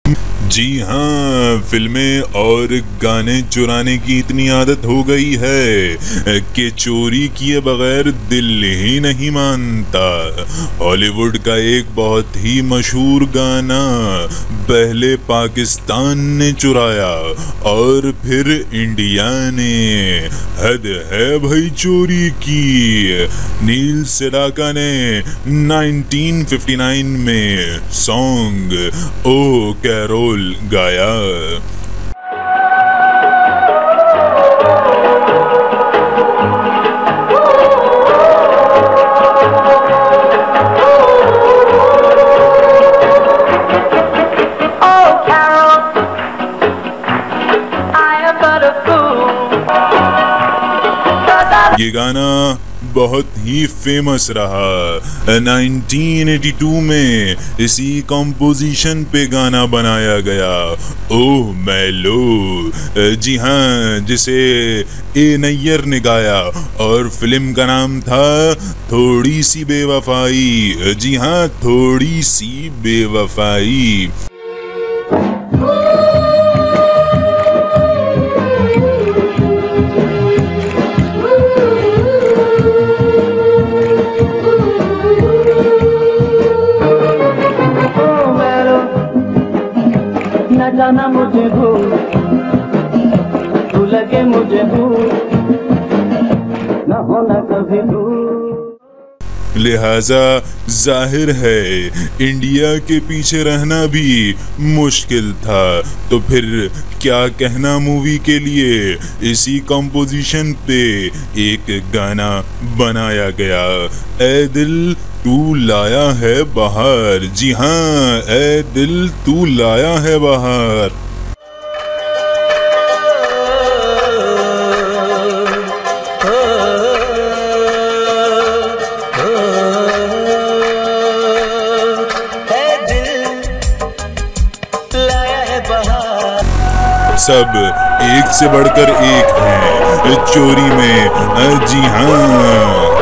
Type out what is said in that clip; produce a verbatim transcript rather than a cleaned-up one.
जी हाँ, फिल्में और गाने चुराने की इतनी आदत हो गई है कि चोरी किए बगैर दिल ही नहीं मानता। हॉलीवुड का एक बहुत ही मशहूर गाना पहले पाकिस्तान ने चुराया और फिर इंडिया ने। हद है भाई चोरी की। नील सेडाका ने नाइनटीन फिफ्टी नाइन में सॉन्ग ओ कैरोल गाया। ये गाना बहुत ही फेमस रहा। नाइनटीन एटी टू में इसी कंपोजिशन पे गाना बनाया गया, ओह मैलो। जी हाँ, जिसे ए नैयर ने गाया और फिल्म का नाम था थोड़ी सी बेवफाई। जी हाँ, थोड़ी सी बेवफाई। न जाना मुझे भूल, तू लगे मुझे भूल, न होना कभी दूर। लिहाजा जाहिर है इंडिया के पीछे रहना भी मुश्किल था, तो फिर क्या कहना मूवी के लिए इसी कंपोजिशन पे एक गाना बनाया गया। ए दिल तू लाया है बाहर। जी हाँ, ए दिल तू लाया है बाहर। सब एक से बढ़कर एक हैं चोरी में। जी हाँ।